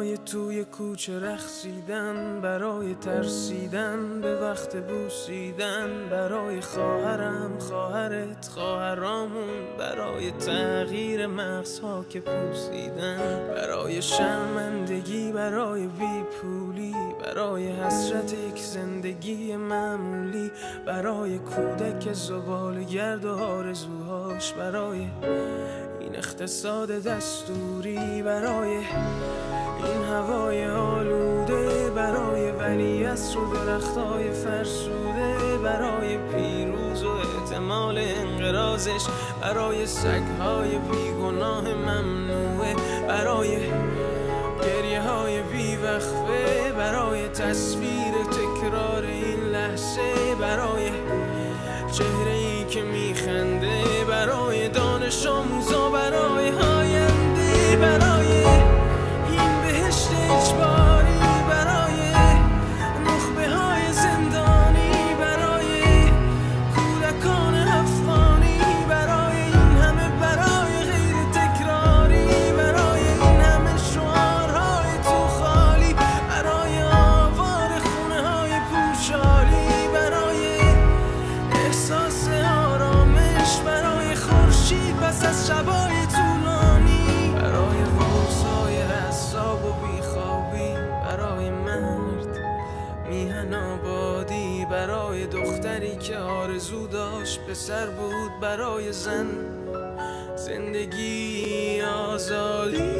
برای توی کوچه رقصیدن، برای ترسیدن به وقت بوسیدن، برای خواهرم، خواهرت، خواهرامون، برای تغییر مغزها که پوسیدن، برای شرمندگی، برای بیپولی، برای حسرت یک زندگی معمولی، برای کودک زباله‌گرد و آرزوهاش، برای این اقتصاد دستوری، برای این هوای آلوده، برای ولیعصر و درختای فرسوده، برای پیروز و احتمال انقراضش، برای سگهای بیگناه ممنوعه، برای گریه های بیوقفه، برای تصویر تکرار این لحظه، برای چهره ای که میخنده، برای دانش آموزا، برای آینده، برای این بهشت اجباری، برای نخبه های زندانی، برای کودکان افغانی، برای این همه برای غیر تکراری، برای این همه شعارهای تو خالی، برای آوار خونه های پوشالی، برای احساس آرامش، برای خورشید پس از شبای طولانی، برای روزهای عصاب و بیخوابی، برای مرد میهن آبادی، برای دختری که آرزو داشت پسر بود، برای زن زندگی آزادی.